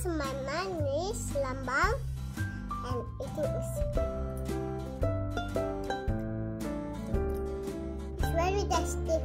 my name is Lambang and it is it's very tasty.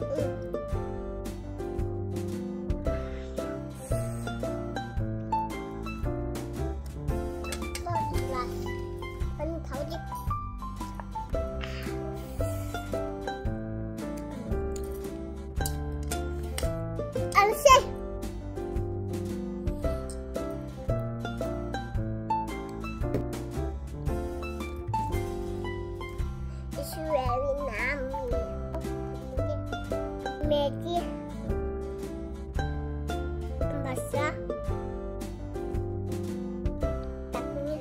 It's very yummy. Maggi, basah, takunya,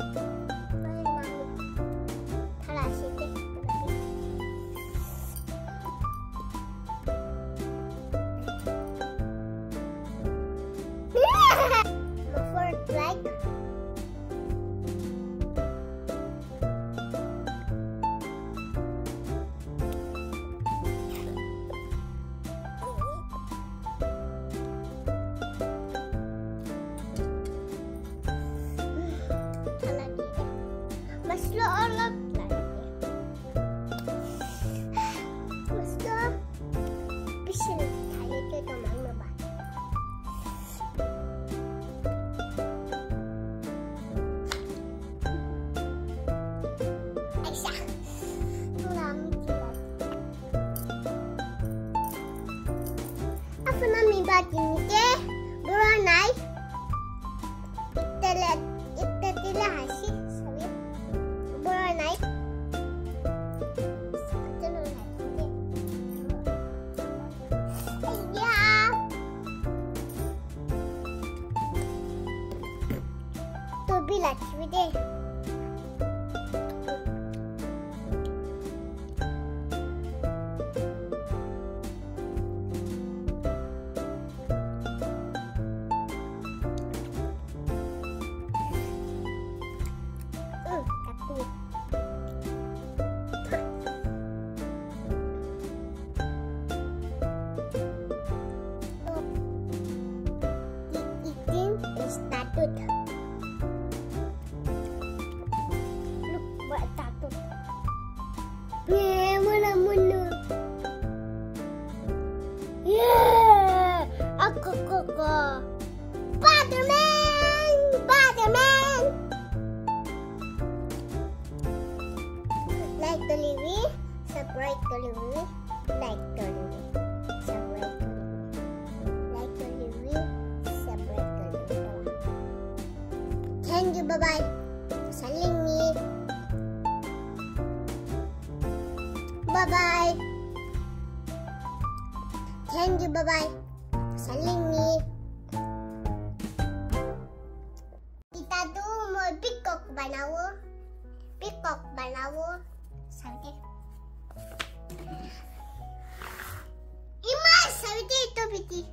taruh sedikit. My fourth like. Maslo olat lagi. Maslo pisil tayo ito teman ba? Aisyah, marami sila. Apa nami batin ke? Beranai. Ita hasil. Bila cuci. Tapi eating is tatut. Takut. Mula-mula. Yeah, aku koko. Spiderman, Spiderman. Like the Livy, subscribe to Livy, like the Livy, subscribe to Livy, like the Livy, subscribe to Livy. Thank you, bye bye. Saling me. Bye bye. Thank you. Bye bye. Saling ni. Kita tu mau pikok banawo. Pikok banawo. Sampai. Imas sampai itu biti.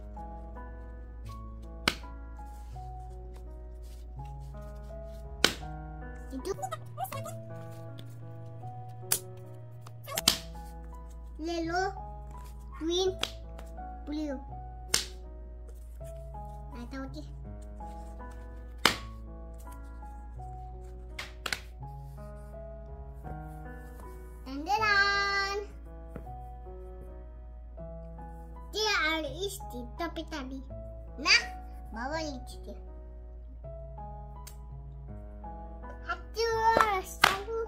Itu. Yellow, green, blue. Nah, tahu di. Dandanan. Dia ada isti tapi tadi. Nah, bawa lagi. Hancur, sabu.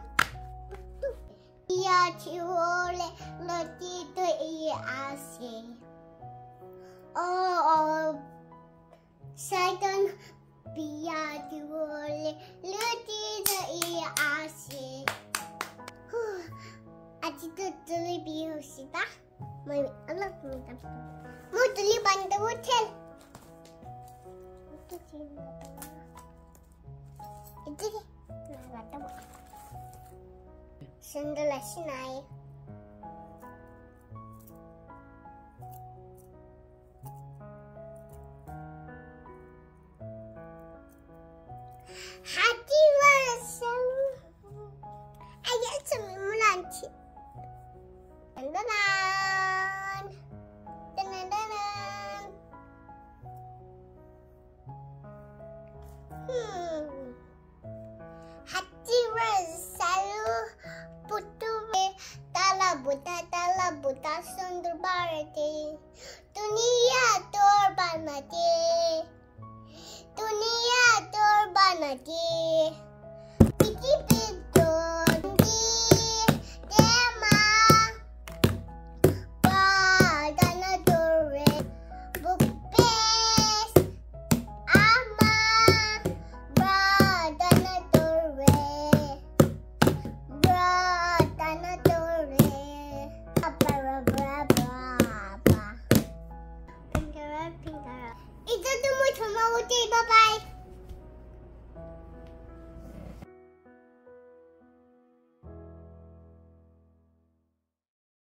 Ia ciole leti tu ia asih. Oh, Satan biar ciole leti tu ia asih. Aji tu tuli biar sita. Mau alat minta. Mau tuli bantu hotel. Itu cinta. Itu deh. Nah, tahu. Sandal naik. Hat